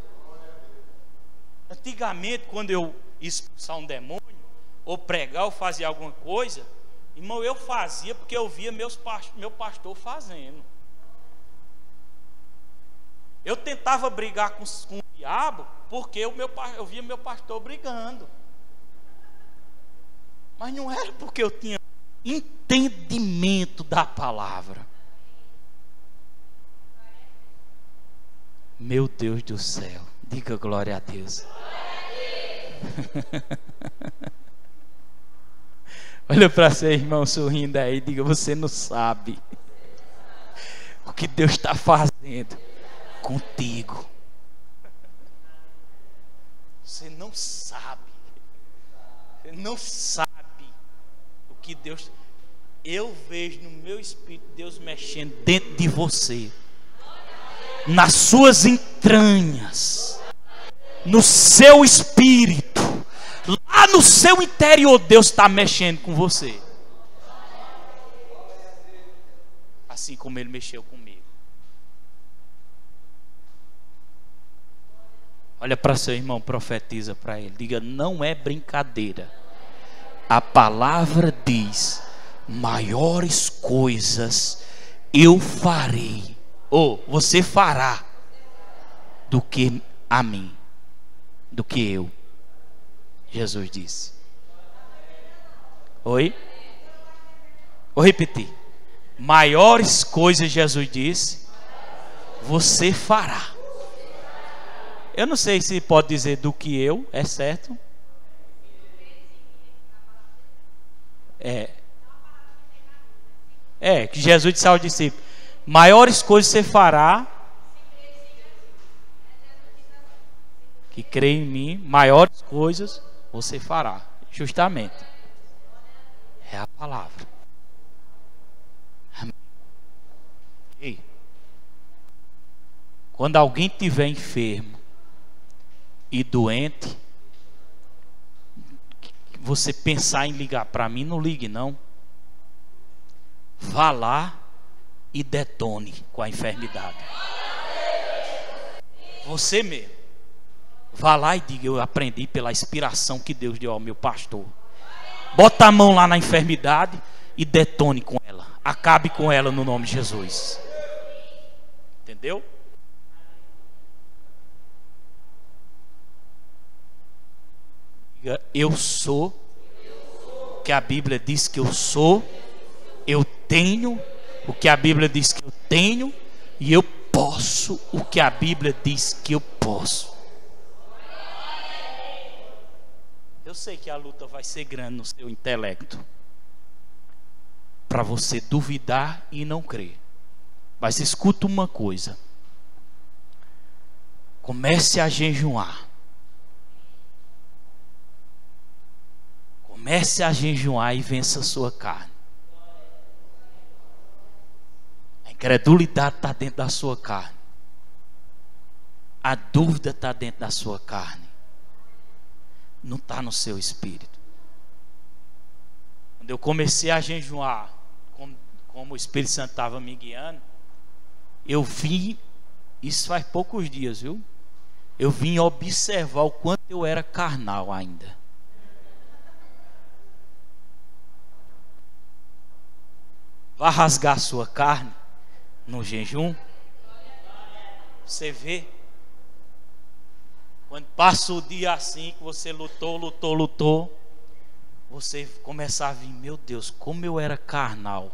Antigamente, quando eu ia expulsar um demônio, ou pregar, ou fazer alguma coisa, irmão, eu fazia porque eu via meus, meu pastor fazendo. Eu tentava brigar com, com o diabo porque o meu, eu via meu pastor brigando. Mas não era porque eu tinha entendimento da palavra. Meu Deus do céu, diga glória a Deus. Olha para seu irmão sorrindo aí e diga: você não sabe o que Deus está fazendo contigo. Você não sabe. Você não sabe o que Deus... Eu vejo no meu espírito Deus mexendo dentro de você, nas suas entranhas, no seu espírito, lá no seu interior. Deus está mexendo com você, assim como Ele mexeu comigo. Olha para seu irmão, profetiza para ele, diga: não é brincadeira. A palavra diz: maiores coisas eu farei, ou você fará, do que a mim, do que eu. Jesus disse. Oi? Vou repetir. Maiores coisas, Jesus disse, você fará. Eu não sei se pode dizer do que eu, é certo? É. É, que Jesus disse aos discípulos: maiores coisas você fará, que crê em mim, maiores coisas você fará. Justamente. É a palavra. Amém. Ei. Quando alguém estiver enfermo e doente, você pensar em ligar para mim, não ligue não. Vá lá e detone com a enfermidade. Você mesmo. Vá lá e diga: eu aprendi pela inspiração que Deus deu ao meu pastor. Bota a mão lá na enfermidade e detone com ela. Acabe com ela no nome de Jesus. Entendeu? Diga: eu sou o que a Bíblia diz que eu sou. Eu tenho o que a Bíblia diz que eu tenho. E eu posso o que a Bíblia diz que eu posso. Eu sei que a luta vai ser grande no seu intelecto, para você duvidar e não crer. Mas escuta uma coisa: comece a jejuar. Comece a jejuar e vença a sua carne. A incredulidade está dentro da sua carne. A dúvida está dentro da sua carne. Não está no seu espírito. Quando eu comecei a jejuar, como, como o Espírito Santo estava me guiando, eu vim, isso faz poucos dias, viu? Eu vim observar o quanto eu era carnal ainda. Vá rasgar sua carne no jejum. Você vê. Quando passa o dia assim, que você lutou, lutou, lutou, você começa a vir: meu Deus, como eu era carnal.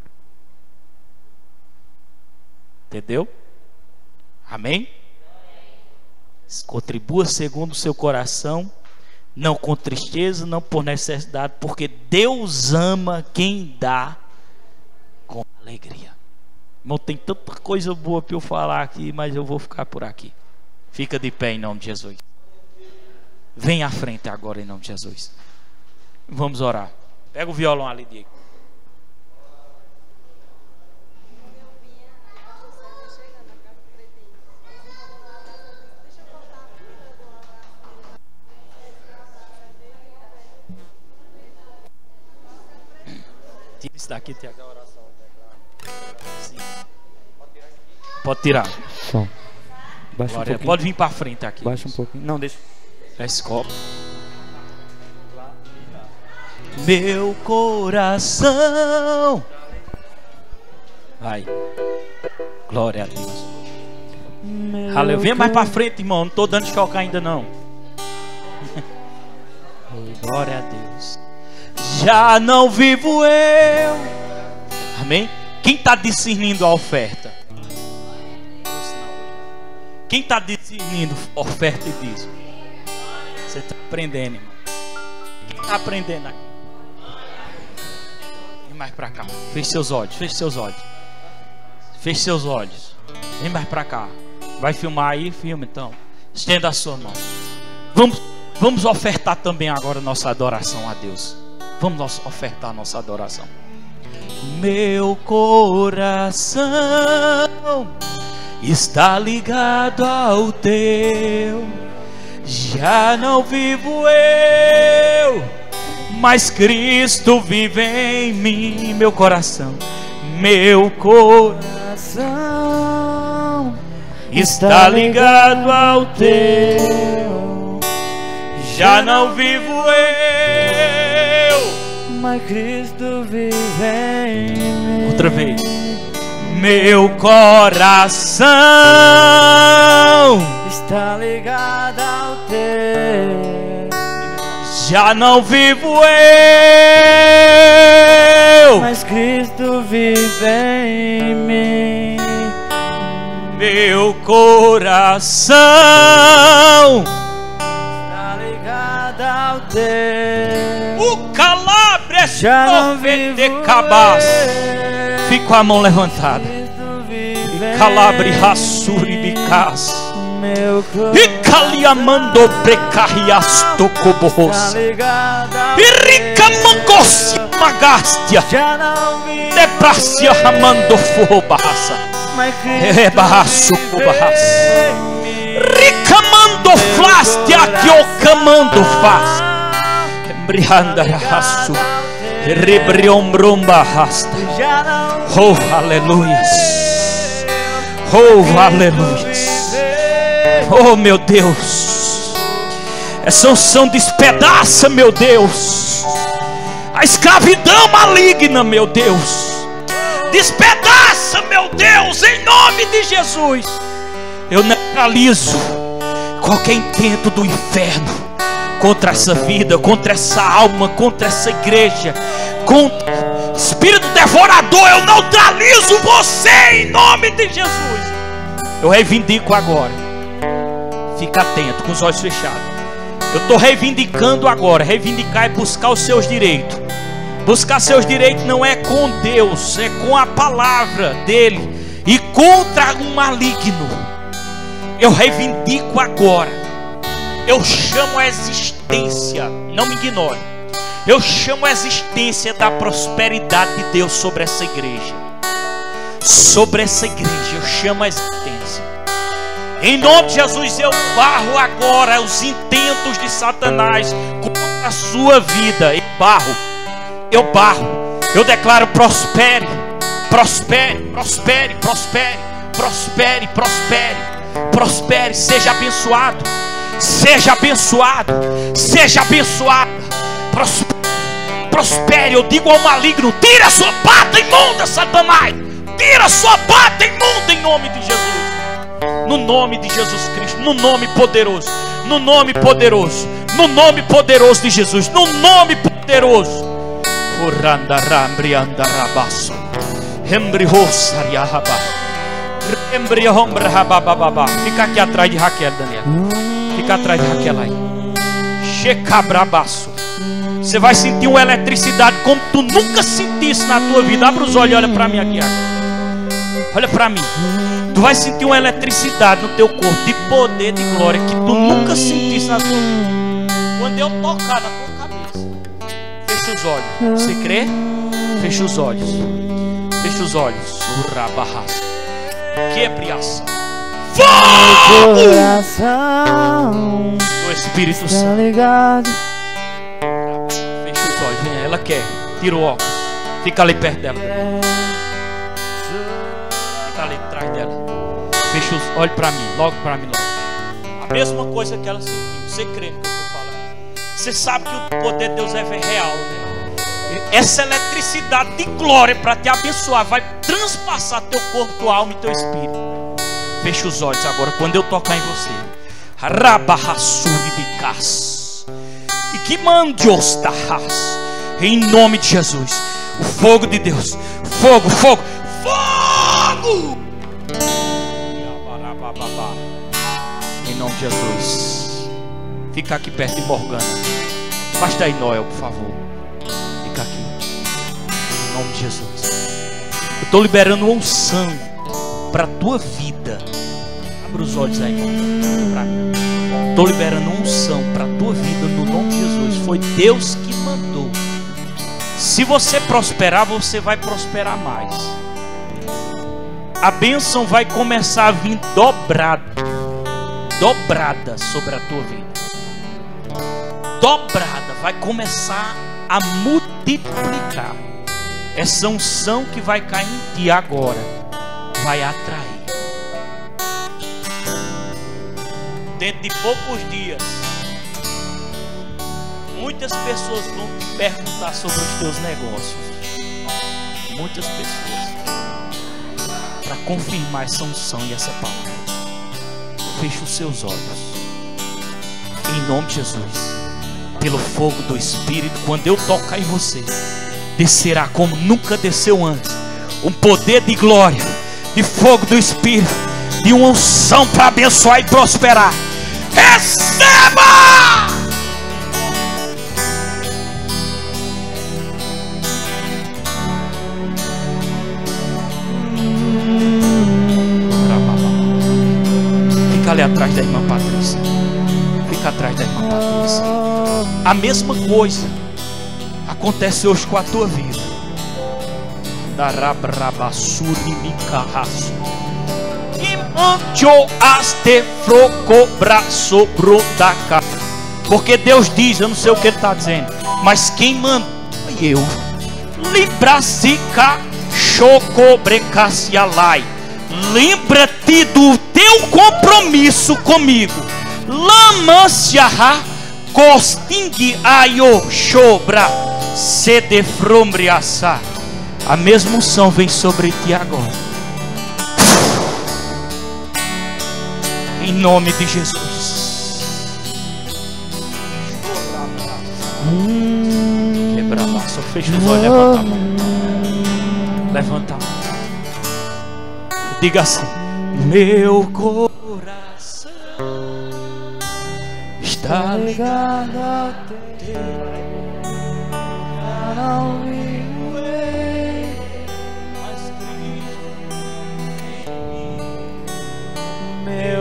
Entendeu? Amém? Contribua segundo o seu coração, não com tristeza, não por necessidade, porque Deus ama quem dá com alegria. Irmão, tem tanta coisa boa para eu falar aqui, mas eu vou ficar por aqui. Fica de pé em nome de Jesus. Vem à frente agora em nome de Jesus. Vamos orar. Pega o violão ali, Diego. Tira isso daqui, Tiago. Sim. Pode tirar. Só. Baixa Glória, um pode vir para frente aqui. Baixa um pouquinho. Não, deixa. Esse copo. Meu coração. Vai. Glória a Deus. Meu Aleluia. Vem mais para frente, irmão. Não estou dando choque ainda não. Glória a Deus. Já não vivo eu. Amém? Quem está discernindo a oferta? Quem está discernindo oferta e dízimo? Você está aprendendo, irmão. Quem está aprendendo aqui? Vem mais para cá. Feche seus olhos, feche seus olhos. Feche seus olhos. Vem mais para cá. Vai filmar aí? Filma então. Estenda a sua mão. Vamos, vamos ofertar também agora nossa adoração a Deus. Vamos ofertar nossa adoração. Meu coração está ligado ao teu. Já não vivo eu, mas Cristo vive em mim. Meu coração, meu coração está ligado ao teu. Já não vivo eu, mas Cristo vive em mim. Outra vez. Meu coração está ligado ao teu. Já não vivo eu, mas Cristo vive em mim. Meu coração está ligado ao teu. O calabre já não vivo de cabas. Fica com a mão levantada. Calabre rassuri bicas. E caliamando precarriasto coborrosa. E rica mangossia magastia. Depracia ramando forrobarraça. É barraço cobarraça. Rica mando flastia que o camando faz. Embrianda raço. Rebriombromba rasta. Oh, aleluia. Oh, aleluia. Oh, meu Deus. Essa unção despedaça, meu Deus, a escravidão maligna, meu Deus. Despedaça, meu Deus, em nome de Jesus. Eu neutralizo qualquer intento do inferno contra essa vida, contra essa alma, contra essa igreja, contra espírito devorador. Eu neutralizo você em nome de Jesus. Eu reivindico agora. Fica atento, com os olhos fechados. Eu estou reivindicando agora. Reivindicar é buscar os seus direitos. Buscar seus direitos não é com Deus, é com a palavra dele. E contra o maligno, eu reivindico agora. Eu chamo a existência, não me ignore. Eu chamo a existência da prosperidade de Deus sobre essa igreja. Sobre essa igreja eu chamo a existência. Em nome de Jesus eu barro agora os intentos de Satanás contra a sua vida. Eu barro, eu barro. Eu declaro prospere, prospere, prospere, prospere, prospere, prospere, prospere, seja abençoado. Seja abençoado, seja abençoado, prospere, prospere. Eu digo ao maligno: tira a sua pata imunda, Satanás, tira a sua pata imunda em nome de Jesus. No nome de Jesus Cristo, no nome poderoso, no nome poderoso, no nome poderoso de Jesus, no nome poderoso. Fica aqui atrás de Raquel, Daniel. Fica atrás de Raquel aí. Checabrabaço. Você vai sentir uma eletricidade como tu nunca sentisse na tua vida. Abre os olhos e olha para mim aqui agora. Olha para mim. Tu vai sentir uma eletricidade no teu corpo, de poder, de glória, que tu nunca sentisse na tua vida. Quando eu tocar na tua cabeça. Fecha os olhos. Você crê? Fecha os olhos. Fecha os olhos. Urabarraça. Quebriaça. Fogo do Espírito Santo. Fecha os olhos, vem, ela quer. Tira o óculos. Fica ali perto dela. Fica ali atrás dela. Fecha os olhos para mim, logo para mim, logo. A mesma coisa que ela sentiu. Você crê no que eu estou falando? Você sabe que o poder de Deus é real, né? Essa eletricidade de glória para te abençoar vai transpassar teu corpo, tua alma e teu espírito. Feche os olhos agora, quando eu tocar em você. Rabarrasuribicas. E que mandios tarras. Em nome de Jesus. O fogo de Deus. Fogo, fogo, fogo. Em nome de Jesus. Fica aqui perto de Morgana. Basta aí, Noel, por favor. Fica aqui. Em nome de Jesus. Eu estou liberando unção para a tua vida. Abra os olhos aí, irmão. Estou liberando unção para a tua vida no nome de Jesus. Foi Deus que mandou. Se você prosperar, você vai prosperar mais. A bênção vai começar a vir dobrada. Dobrada sobre a tua vida. Dobrada. Vai começar a multiplicar. Essa unção que vai cair em ti agora vai atrair. Dentro de poucos dias, muitas pessoas vão te perguntar sobre os teus negócios. Muitas pessoas. Para confirmar essa unção e essa palavra. Feche os seus olhos. Em nome de Jesus. Pelo fogo do Espírito, quando eu tocar em você, descerá como nunca desceu antes. Um poder de glória, de fogo do Espírito, de uma unção para abençoar e prosperar. Receba! Fica ali atrás da irmã Patrícia. Fica atrás da irmã Patrícia. A mesma coisa acontece hoje com a tua vida. Porque Deus diz, eu não sei o que ele está dizendo, mas quem mandou eu. Lembra-te do teu compromisso comigo. Lamanciará Costing ayo shobra sede frombriaça. A mesma unção vem sobre ti agora. Em nome de Jesus. Quebra a massa. Fecha os olhos, levanta a mão. Levanta a mão. Diga assim: meu coração está ligado ao teu. Não vivo eu, mas Cristo em mim. Meu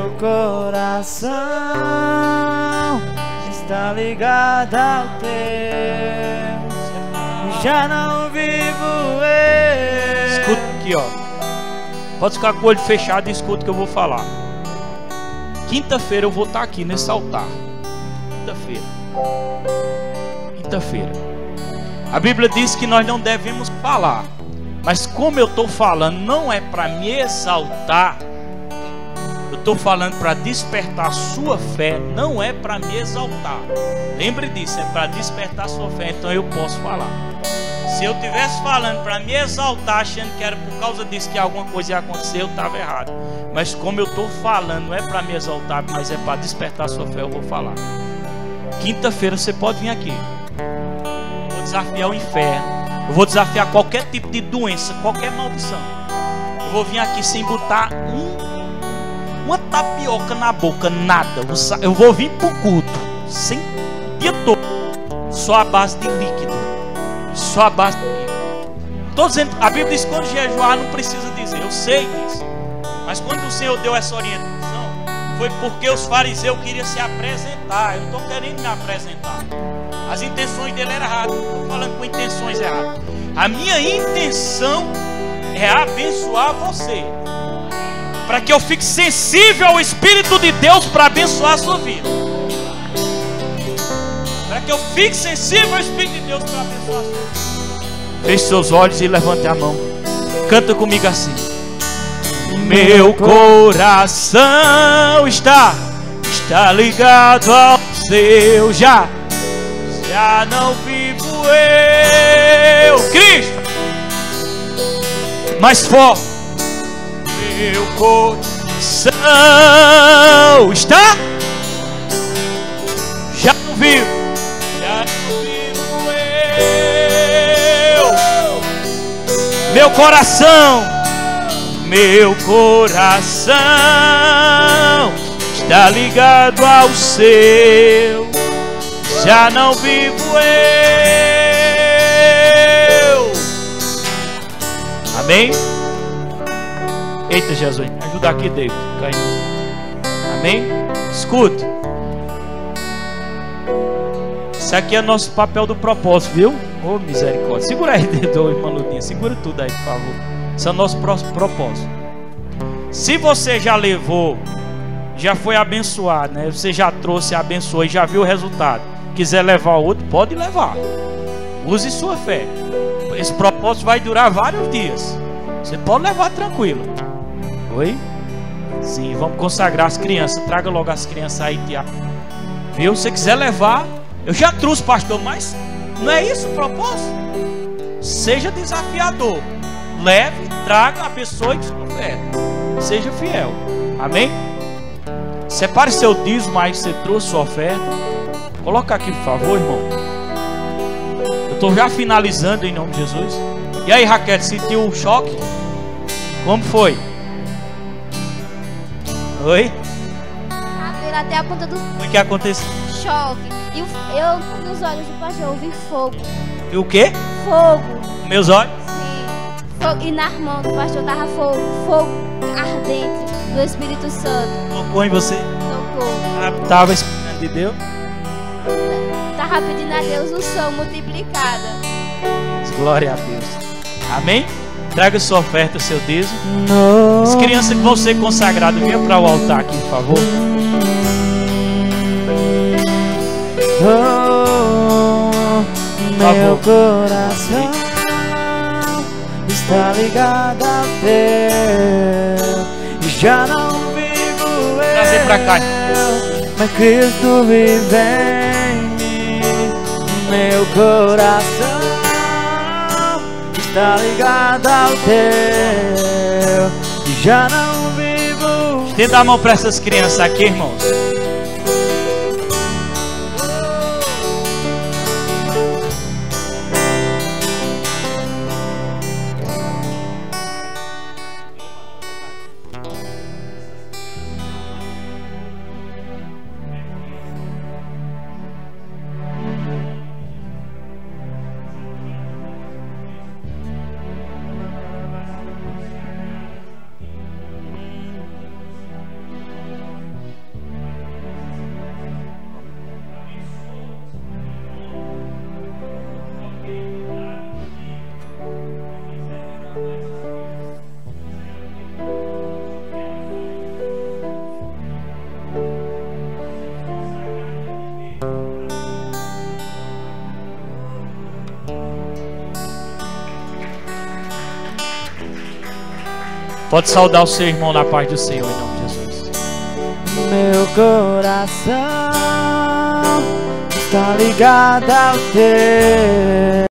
coração está ligado ao teu. Já não vivo eu. Escuta aqui, ó. Pode ficar com o olho fechado e escuta o que eu vou falar. Quinta-feira eu vou estar aqui nesse altar. Quinta-feira. Quinta-feira. A Bíblia diz que nós não devemos falar. Mas como eu estou falando, não é para me exaltar. Eu estou falando para despertar a sua fé. Não é para me exaltar. Lembre disso, é para despertar a sua fé. Então eu posso falar. Se eu estivesse falando para me exaltar, achando que era por causa disso que alguma coisa ia acontecer, eu estava errado. Mas como eu estou falando, não é para me exaltar, mas é para despertar a sua fé, eu vou falar. Quinta-feira você pode vir aqui. Eu vou desafiar o inferno. Eu vou desafiar qualquer tipo de doença, qualquer maldição. Eu vou vir aqui sem botar um, uma tapioca na boca, nada. Eu vou vir para o culto, sem o dia todo, só a base de líquido. Só a base de líquido. Estou dizendo, a Bíblia diz que quando jejuar não precisa dizer, eu sei disso. Mas quando o Senhor deu essa orientação, foi porque os fariseus queriam se apresentar. Eu não estou querendo me apresentar. As intenções dele eram erradas. Não estou falando com intenções erradas. A minha intenção é abençoar você, para que eu fique sensível ao Espírito de Deus para abençoar a sua vida. Para que eu fique sensível ao Espírito de Deus para abençoar a sua vida. Feche seus olhos e levante a mão. Canta comigo assim: meu coração está Está ligado ao seu. Já Já não vivo eu, Cristo, mais forte. Meu coração está. Já não vivo. Já não vivo eu. Meu coração. Meu coração está ligado ao o seu, já não vivo eu. Amém? Eita, Jesus, me ajuda aqui, David. Amém? Escute. Isso aqui é nosso papel do propósito, viu? Ô, oh, misericórdia. Segura aí, dedo, irmã Ludinha. Segura tudo aí, por favor. Isso é o nosso propósito. Se você já levou, já foi abençoado, né? Você já trouxe, abençoou e já viu o resultado. Quiser levar outro, pode levar. Use sua fé. Esse propósito vai durar vários dias. Você pode levar tranquilo. Oi? Sim, vamos consagrar as crianças. Traga logo as crianças aí, Tiago. Viu? Se você quiser levar, eu já trouxe, pastor, mas não é isso o propósito? Seja desafiador. Leve, traga, abençoe que sua fé. Seja fiel. Amém? Separe seu dízimo aí que você trouxe, sua oferta. Coloca aqui, por favor, irmão. Eu estou já finalizando em nome de Jesus. E aí, Raquel, sentiu um choque? Como foi? Oi? Cabelo até a ponta do... O que aconteceu? Choque. E o, eu, nos olhos do pastor, eu vi fogo. E o quê? Fogo. Meus olhos? Sim. Fogo. E nas mãos do pastor tava fogo. Fogo ardente do Espírito Santo. Tocou em você? Tocou. Estava esperando de Deus? Tava pedindo a Deus unção multiplicada. Glória a Deus. Amém? Traga sua oferta, seu dízimo. As crianças que vão ser consagradas, venham para o altar aqui, por favor. Oh, meu coração está ligado ao teu, e já não vivo eu. Trazer para cá. Mas Cristo vive em mim. Meu coração está ligado ao teu, e já não vivo. Estenda a mão para essas crianças aqui, irmãos. Pode saudar o seu irmão na paz do Senhor, em nome de Jesus. Meu coração está ligado ao teu.